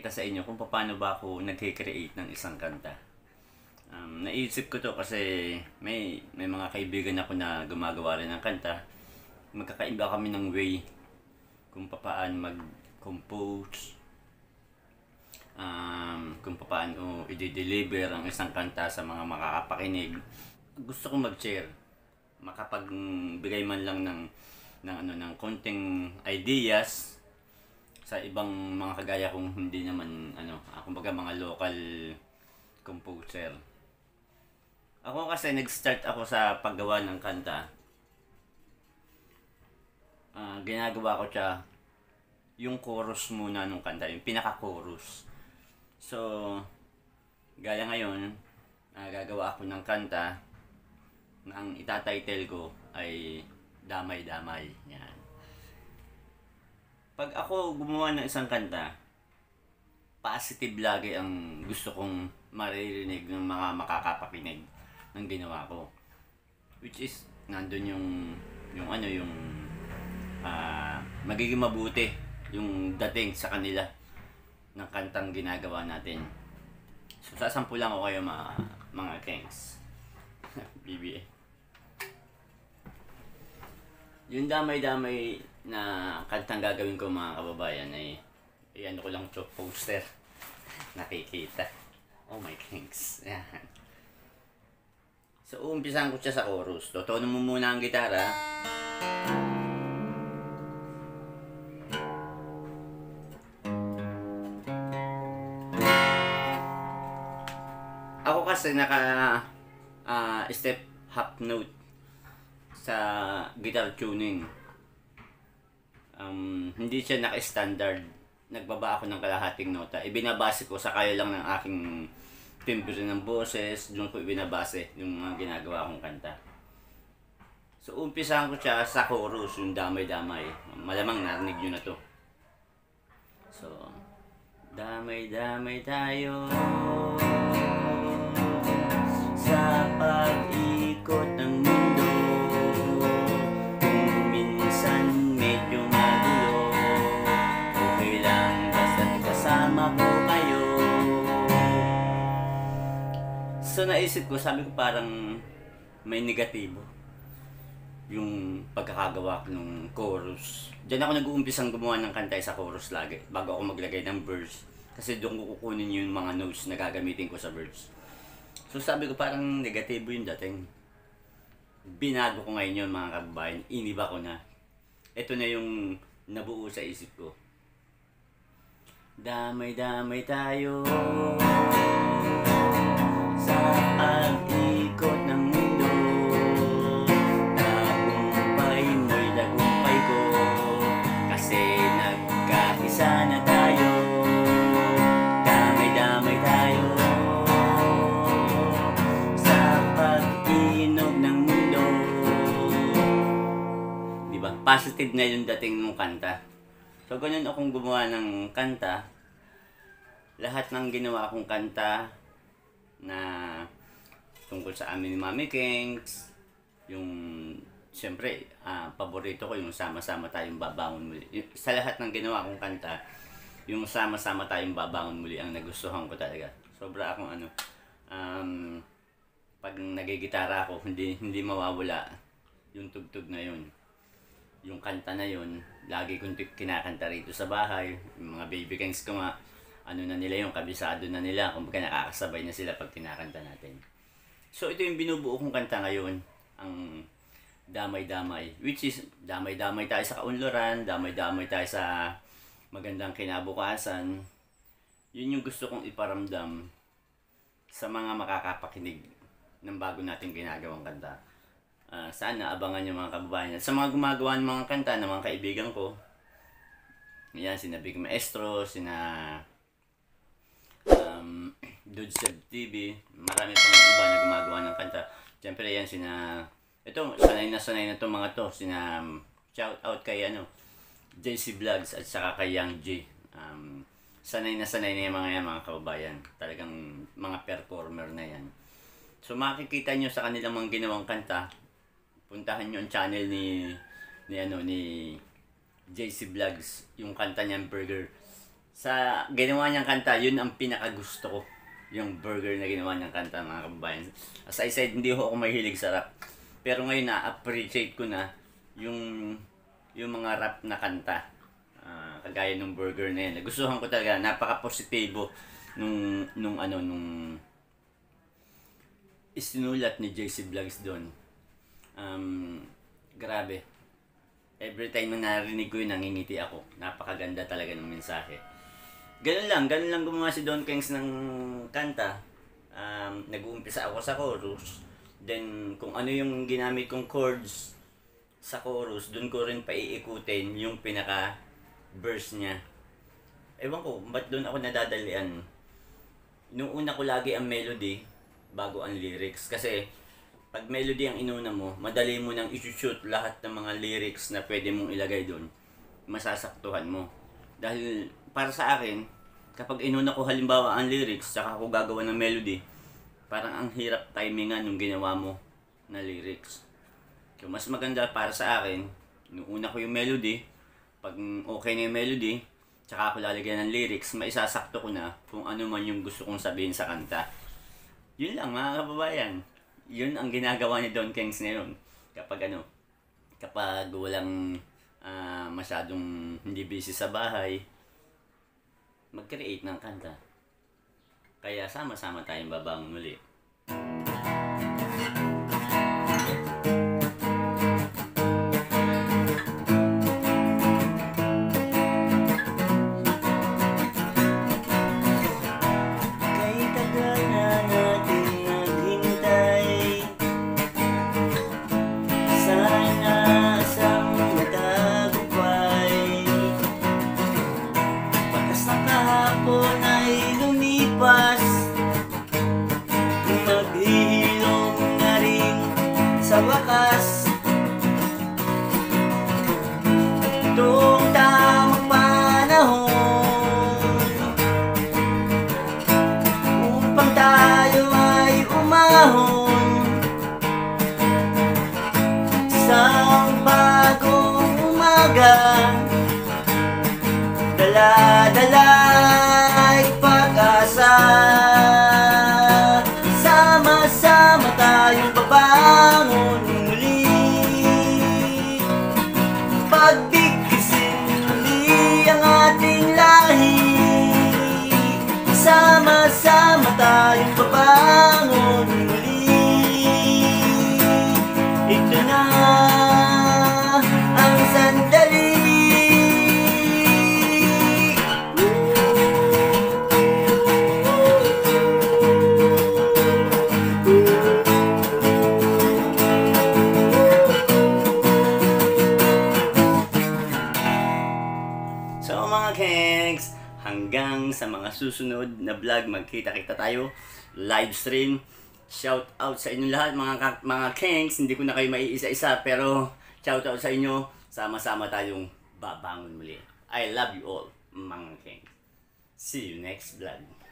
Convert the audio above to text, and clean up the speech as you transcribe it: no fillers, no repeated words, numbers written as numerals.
ipakita sa inyo kung paano ba ako nag-create ng isang kanta. Naisip ko to kasi may mga kaibigan ako na gumagawa rin ng kanta. Magkakaiba kami ng way kung paano mag-compose, kung paano i-deliver ang isang kanta sa mga makakapakinig. Gusto kong mag-share, makapagbigay man lang ng konting ideas sa ibang mga kagaya kong hindi naman kumbaga mga local composer. Ako kasi nag-start ako sa paggawa ng kanta. Ginagawa ko siya yung chorus muna nung kanta, yung pinaka-chorus. So, gaya ngayon, gagawa ako ng kanta na ang itatitle ko ay Damay-Damay. Yan. Pag ako gumawa ng isang kanta, positive lagi ang gusto kong maririnig ng mga makakapakinig ng ginawa ko. Which is, nandun yung magiging mabuti yung dating sa kanila ng kantang ginagawa natin. So, sasampulan ko kayo mga kings. BBA. Yung damay-damay na kantang gagawin ko mga kababayan ay ano ko lang ito, poster. Nakikita. Oh my kings. Yan. So, umpisahan ko siya sa chorus. Totono mo muna ang gitara. Ako kasi step half note sa guitar tuning. Hindi siya naka-standard. Nagbaba ako ng kalahating nota. Ibinabase ko sa kaya lang ng aking timbre ng boses. Doon ko ibinabase yung mga ginagawa kong kanta. So, umpisahan ko siya sa chorus, yung damay-damay. Malamang narinig nyo na to. So, damay-damay tayo sa pag-ikot ng mundo. Kung minsan medyo magulo, okay lang basta't kasama ko kayo. So naisip ko, sabi ko parang may negatibo yung pagkakagawa ko ng chorus. Diyan ako nag-uumpisang gumawa ng kanta sa chorus lagi bago ako maglagay ng verse. Kasi doon ko kukunin yung mga notes na gagamitin ko sa verse. So sabi ko parang negatibo yung dating. Binago ko ngayon yun mga kababayan. Iniba ko na. Ito na yung nabuo sa isip ko. Damay-damay tayo sa pag-ikot ng mundo. Tagumpay mo'y tagumpay ko, kasi nagkaisa na tayo. Damay-damay tayo sa pag-inog ng mundo. Diba? Positive na yung dating ng kanta. So, ganun akong gumawa ng kanta. Lahat ng ginawa akong kanta na tungkol sa amin ni Mami Kings, yung siyempre, paborito ko yung sama-sama tayong babangon muli. Sa lahat ng ginawa kong kanta, yung sama-sama tayong babangon muli ang nagustuhan ko talaga. Sobra akong pag nagigitara ako, hindi mawawala yung tugtog na yun. Yung kanta na yun, lagi kong kinakanta rito sa bahay. Yung mga baby kings ko nga, na nila yung kabisado na nila, kumbaga nakakasabay na sila pag kinakanta natin. So ito yung binubuo kong kanta ngayon, ang damay-damay, which is damay-damay tayo sa kaunlaran, damay-damay tayo sa magandang kinabukasan. Yun yung gusto kong iparamdam sa mga makakapakinig ng bago nating ginagawang kanta. Sana abangan yung mga kababayan. Sa mga gumagawa ng mga kanta ng mga kaibigan ko, yan, sina Big Maestro, sina Dudseb TV, marami pang iba na gumagawa ng kanta. Siyempre yan ito, sanay na itong mga to, shout out kay JC Vlogs at saka kay Young J. Sanay na yung mga kababayan. Talagang mga performer na yan. So makikita nyo sa kanilang mga ginawang kanta, puntahan nyo ang channel ni JC Vlogs, yung kanta niyang Burger. Sa ginawa niyang kanta, yun ang pinakagusto ko. Yung burger na ginawa niyang kanta, mga kababayan. As I said, hindi ako mahilig sa rap. Pero ngayon na-appreciate ko na yung mga rap na kanta. Kagaya ng burger na yan. Nagustuhan ko talaga, napaka-positibo nung isinulat ni JC Vlogs doon. Grabe. Every time na narinig ko yun, nangingiti ako. Napakaganda talaga ng mensahe. Ganun lang gumawa si Don Kings ng kanta. Nag-uumpisa ako sa chorus. Then, kung ano yung ginamit kong chords sa chorus, dun ko rin paiikutin yung pinaka-verse niya. Ewan ko, ba't dun ako nadadalian? Nung una ko lagi ang melody, bago ang lyrics. Kasi, pag melody ang inuna mo, madali mo nang isushoot lahat ng mga lyrics na pwede mong ilagay dun. Masasaktuhan mo. Dahil, para sa akin, kapag inuna ko halimbawa ang lyrics, saka ako gagawa ng melody, parang ang hirap timingan yung ginawa mo na lyrics. So, mas maganda para sa akin, nung una ko yung melody, pag okay na yung melody, tsaka ako lalagyan ng lyrics, maisasakto ko na kung ano man yung gusto kong sabihin sa kanta. Yun lang mga kababayan. Yun ang ginagawa ni Don Kings ngayon. Kapag walang masyadong hindi busy sa bahay, mag-create ng kanta. Kaya sama-sama tayong babangon muli. Kay tagal na natin naghintay, sana isang matagumpay. Pagkas ng kahapon ay lumipas, maghihilom na rin sa wakas. Itong tamang panahon upang tayo ay umahon sa bagong umaga. Dala-dala'y pag-asa, sama-sama tayong babangon muli. Pagbigkisin muli ang ating lahi, sama-sama tayong babangon muli. Ito na ang sandali. So mga Kengs, hanggang sa mga susunod na vlog, magkita-kita tayo, live stream. Shout out sa inyo lahat mga Kengs, hindi ko na kayo maiisa-isa, pero shout out sa inyo, sama-sama tayong babangon muli. I love you all mga Kengs. See you next vlog.